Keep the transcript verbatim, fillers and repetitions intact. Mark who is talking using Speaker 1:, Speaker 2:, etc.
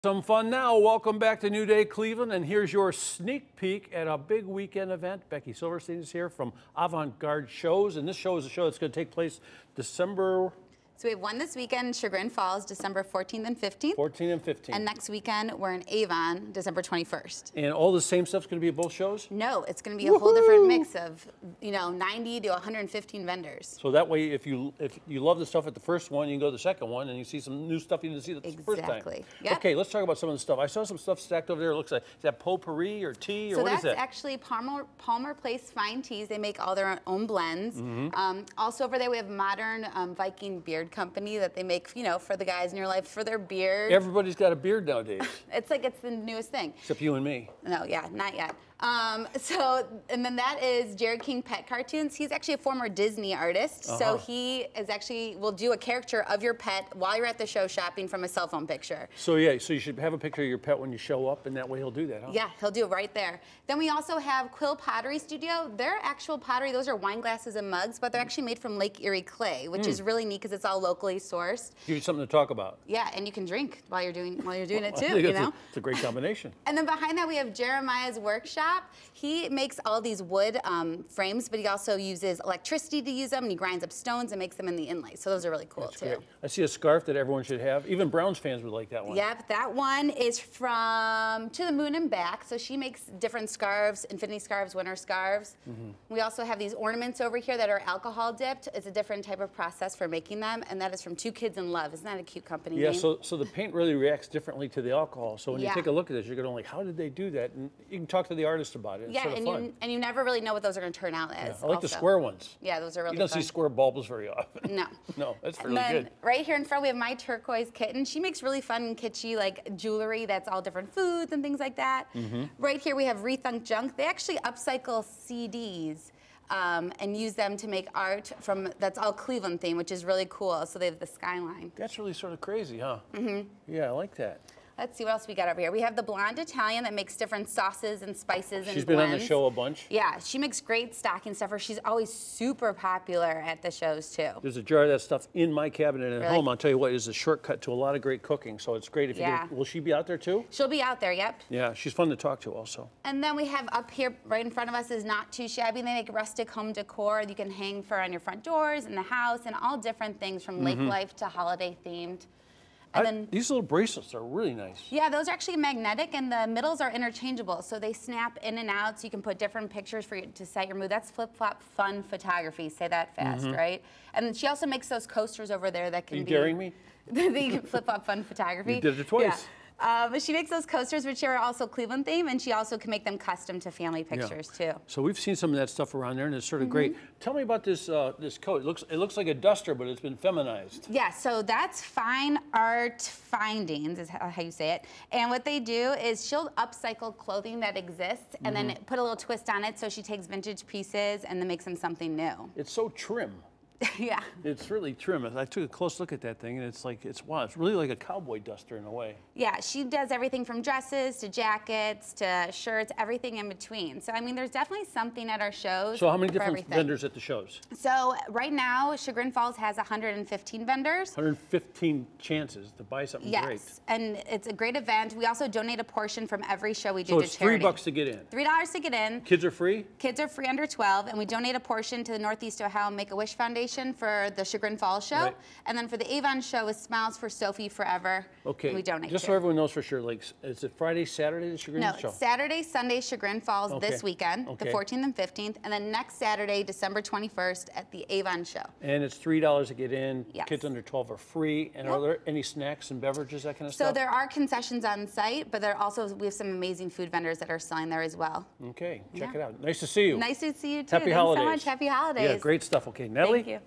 Speaker 1: Some fun now. Welcome back to New Day Cleveland, and here's your sneak peek at a big weekend event. Becky Silverstein is here from Avant-Garde Shows, and this show is a show that's going to take place December...
Speaker 2: So we have one this weekend, Chagrin Falls, December fourteenth and fifteenth.
Speaker 1: fourteenth and fifteenth.
Speaker 2: And next weekend, we're in Avon, December twenty-first.
Speaker 1: And all the same stuff's going to be at both shows?
Speaker 2: No, it's going to be a whole different mix of, you know, ninety to one hundred fifteen vendors.
Speaker 1: So that way, if you if you love the stuff at the first one, you can go to the second one, and you see some new stuff you didn't see the
Speaker 2: exactly.
Speaker 1: first time.
Speaker 2: Exactly. Yep.
Speaker 1: Okay, let's talk about some of the stuff. I saw some stuff stacked over there. It looks like, is that potpourri or tea, or
Speaker 2: so
Speaker 1: what is that?
Speaker 2: So that's actually Palmer, Palmer Place Fine Teas. They make all their own blends. Mm-hmm. um, also over there, we have Modern um, Viking Beard Company that they make make, you know, for the guys in your life, for their beard.
Speaker 1: Everybody's got a beard nowadays.
Speaker 2: It's like, it's the newest thing.
Speaker 1: Except you and me.
Speaker 2: No, yeah, not yet. Um, so, and then that is Jared King Pet Cartoons. He's actually a former Disney artist. Uh-huh. So he is actually, will do a character of your pet while you're at the show shopping from a cell phone picture.
Speaker 1: So yeah, so you should have a picture of your pet when you show up, and that way he'll do that, huh?
Speaker 2: Yeah, he'll do it right there. Then we also have Quill Pottery Studio. Their actual pottery, those are wine glasses and mugs, but they're actually made from Lake Erie clay, which mm. is really neat because it's all locally sourced.
Speaker 1: Give you something to talk about.
Speaker 2: Yeah, and you can drink while you're doing while you're doing it too.
Speaker 1: I think
Speaker 2: you
Speaker 1: it's
Speaker 2: know,
Speaker 1: a, it's a great combination.
Speaker 2: And then behind that we have Jeremiah's Workshop. He makes all these wood um, frames, but he also uses electricity to use them, and he grinds up stones and makes them in the inlay. So those are really cool. That's too.
Speaker 1: Great. I see a scarf that everyone should have. Even Browns fans would like that one.
Speaker 2: Yep, that one is from To the Moon and Back. So she makes different scarves, infinity scarves, winter scarves. Mm-hmm. We also have these ornaments over here that are alcohol dipped. It's a different type of process for making them, and that is from Two Kids in Love. Isn't that a cute company
Speaker 1: Yeah,
Speaker 2: name?
Speaker 1: so so the paint really reacts differently to the alcohol. So when
Speaker 2: yeah.
Speaker 1: you take a look at this, you're going to like, how did they do that? And you can talk to the artist about it. It's
Speaker 2: yeah,
Speaker 1: sort of
Speaker 2: and
Speaker 1: fun.
Speaker 2: you and you never really know what those are going to turn out as.
Speaker 1: Yeah, I like
Speaker 2: also.
Speaker 1: the square ones.
Speaker 2: Yeah, those are really
Speaker 1: You don't
Speaker 2: fun.
Speaker 1: see square bulbs very often.
Speaker 2: No.
Speaker 1: No, that's
Speaker 2: and
Speaker 1: really
Speaker 2: then
Speaker 1: good.
Speaker 2: Right here in front, we have My Turquoise Kitten. She makes really fun and kitschy like jewelry that's all different foods and things like that. Mm-hmm. Right here we have Rethunk Junk. They actually upcycle C Ds. Um, and use them to make art from, that's all Cleveland theme, which is really cool. So they have the skyline.
Speaker 1: That's really sort of crazy, huh?
Speaker 2: Mm-hmm.
Speaker 1: Yeah, I like that.
Speaker 2: Let's see what else we got over here. We have the Blonde Italian that makes different sauces and spices and
Speaker 1: She's been
Speaker 2: blends.
Speaker 1: on the show a bunch.
Speaker 2: Yeah, she makes great stocking stuffers. She's always super popular at the shows too.
Speaker 1: There's a jar of that stuff in my cabinet at
Speaker 2: really?
Speaker 1: home. I'll tell you what, it's a shortcut to a lot of great cooking. So it's great if you
Speaker 2: yeah.
Speaker 1: get, will she be out there too?
Speaker 2: She'll be out there, yep.
Speaker 1: Yeah, she's fun to talk to also.
Speaker 2: And then we have up here right in front of us is Not Too Shabby. They make rustic home decor you can hang for on your front doors in the house and all different things from lake mm-hmm. life to holiday themed. And
Speaker 1: I,
Speaker 2: then,
Speaker 1: these little bracelets are really nice.
Speaker 2: Yeah, those are actually magnetic, and the middles are interchangeable, so they snap in and out, so you can put different pictures for you to set your mood. That's flip-flop fun photography. Say that fast, mm-hmm. right? And then she also makes those coasters over there that can
Speaker 1: Are you
Speaker 2: be.
Speaker 1: daring me?
Speaker 2: The flip-flop fun photography.
Speaker 1: You did it twice.
Speaker 2: Yeah. Uh, but she makes those coasters, which are also Cleveland themed, and she also can make them custom to family pictures
Speaker 1: yeah.
Speaker 2: too.
Speaker 1: So we've seen some of that stuff around there, and it's sort of
Speaker 2: mm-hmm.
Speaker 1: great. Tell me about this uh, this coat. It looks it looks like a duster, but it's been feminized.
Speaker 2: Yeah, so that's Fine Art Findings, is how you say it. And what they do is she'll upcycle clothing that exists, and mm-hmm. then put a little twist on it. So she takes vintage pieces and then makes them something new.
Speaker 1: It's so trim.
Speaker 2: Yeah.
Speaker 1: It's really trim. I took a close look at that thing, and it's like, it's wow, it's really like a cowboy duster in a way.
Speaker 2: Yeah, she does everything from dresses to jackets to shirts, everything in between. So, I mean, there's definitely something at our shows.
Speaker 1: So how many different
Speaker 2: everything.
Speaker 1: vendors at the shows?
Speaker 2: So right now, Chagrin Falls has one hundred fifteen vendors.
Speaker 1: one hundred fifteen chances to buy something
Speaker 2: yes.
Speaker 1: great.
Speaker 2: Yes, and it's a great event. We also donate a portion from every show we do
Speaker 1: so
Speaker 2: to
Speaker 1: it's
Speaker 2: charity.
Speaker 1: three bucks to get in?
Speaker 2: Three dollars to get in.
Speaker 1: Kids are free?
Speaker 2: Kids are free under twelve, and we donate a portion to the Northeast Ohio Make-A-Wish Foundation for the Chagrin Falls show,
Speaker 1: right.
Speaker 2: and then for the Avon show is Smiles for Sophie Forever.
Speaker 1: Okay,
Speaker 2: we donate
Speaker 1: just
Speaker 2: to.
Speaker 1: so everyone knows for sure, like, is it Friday, Saturday, the Chagrin
Speaker 2: no,
Speaker 1: show?
Speaker 2: No, Saturday, Sunday, Chagrin Falls
Speaker 1: okay.
Speaker 2: this weekend,
Speaker 1: okay.
Speaker 2: the fourteenth and fifteenth, and then next Saturday, December twenty-first at the Avon show.
Speaker 1: And it's three dollars to get in.
Speaker 2: Yes.
Speaker 1: Kids under twelve are free. And yep. are there any snacks and beverages, that kind of
Speaker 2: so
Speaker 1: stuff?
Speaker 2: So there are concessions on site, but there also, we have some amazing food vendors that are selling there as well.
Speaker 1: Okay, check
Speaker 2: yeah.
Speaker 1: it out. Nice to see you.
Speaker 2: Nice to see you too.
Speaker 1: Happy
Speaker 2: Thanks
Speaker 1: holidays.
Speaker 2: so much. Happy holidays.
Speaker 1: Yeah, great stuff. Okay, Natalie?
Speaker 2: Thank you.